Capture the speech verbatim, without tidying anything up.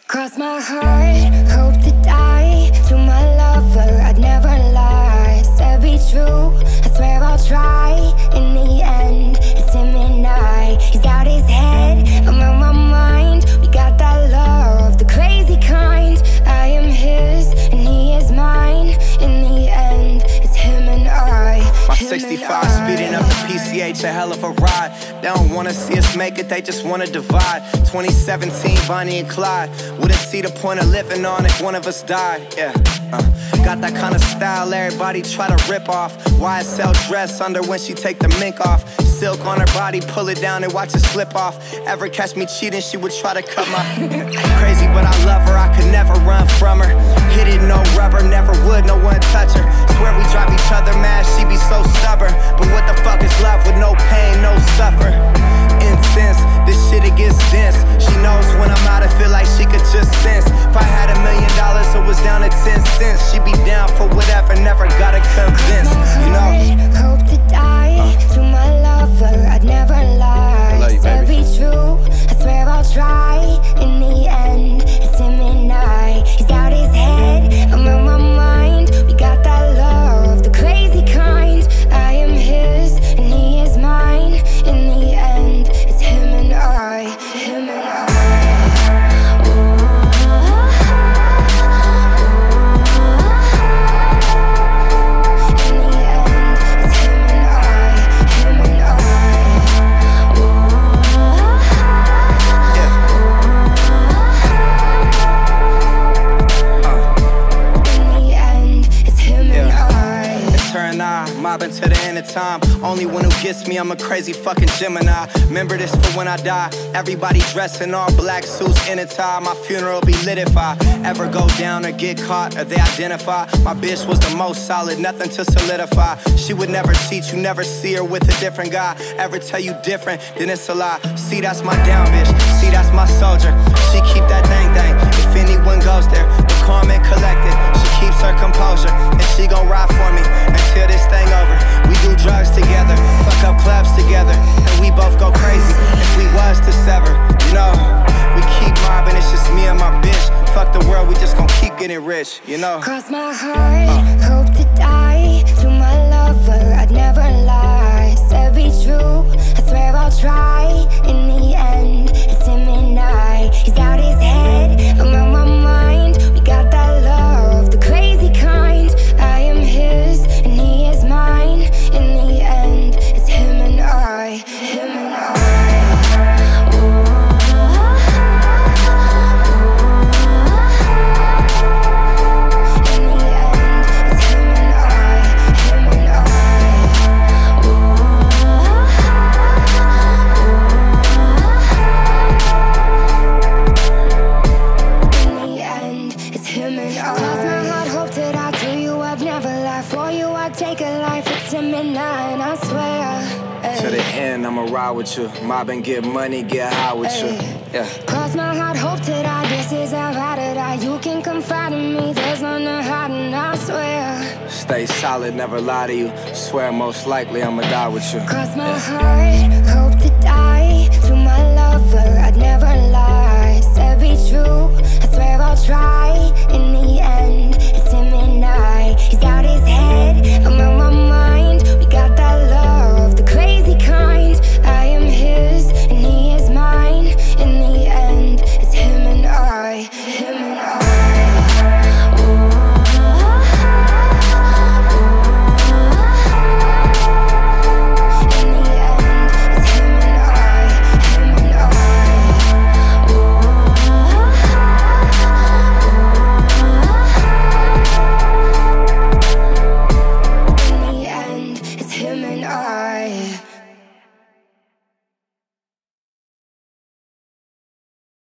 Cross my heart, hope to die. To my lover, I'd never lie. Said be true, I swear I'll try. In the end, it's him and I. He's out his head, I'm on my mind. We got that love, the crazy kind. I am his, and he is mine. In the end, it's him and I. My sixty-five speeding up the P C H, a hell of a ride. They don't wanna see us make it, they just wanna divide. Twenty seventeen, Bonnie and Clyde. Wouldn't see the point of living on if one of us died. Yeah, uh, got that kind of style everybody try to rip off. Y S L dress under when she take the mink off. Silk on her body, pull it down and watch it slip off. Ever catch me cheating, she would try to cut my crazy, but I love her, I could never run from her. Hit it, no rubber, never would, no one touch her. Swear we drive each other mad, she be so stubborn. But what the fuck is love with no pain, no suffer? Intense, this shit it gets dense. She knows when I'm out, I feel like she could just sense. If I had a million dollars, it was down to ten cents. She be down for whatever, never gotta convince, you know? Hope to die, uh. to my lover, I'd never lie. I love you, Said baby. be true, I swear I'll try. In the end, it's him and I. He's out his head, I'm on my mind. We got that love, the crazy kind. I am his, and he is mine. In the end, it's him and I, him and I. Mobbing to the end of time. Only one who gets me, I'm a crazy fucking Gemini. Remember this for when I die. Everybody dressed in all black suits in a tie. My funeral be lit if I ever go down or get caught or they identify. My bitch was the most solid, nothing to solidify. She would never cheat, you never see her with a different guy. Ever tell you different, then it's a lie. See, that's my down bitch, see, that's my soldier. She keep that thing thing, if anyone goes there. The calm and collected, she keeps her composure. And she gon' ride for me until this thing over. We do drugs together, fuck up clubs together, and we both go crazy if we was to sever, you know. We keep mobbing, it's just me and my bitch. Fuck the world, we just gon' keep getting rich, you know. Cross my heart, uh. hope to die. To my lover, I'd never lie. Said be true, I swear I'll try. In the end, it's him and I. He's out his head, I'm on my mind. We got that love, the crazy kind. I am his, and he is mine. In the end, it's him and I, him and I. I'ma ride with you, mob and get money, get high with you. Yeah. Cross my heart, hope to die. This is how I to die. You can confide in me, there's none to hide, and I swear. Stay solid, never lie to you. Swear most likely I'ma die with you. Cross my yeah. heart, hope to die. To my lover, I'd never lie.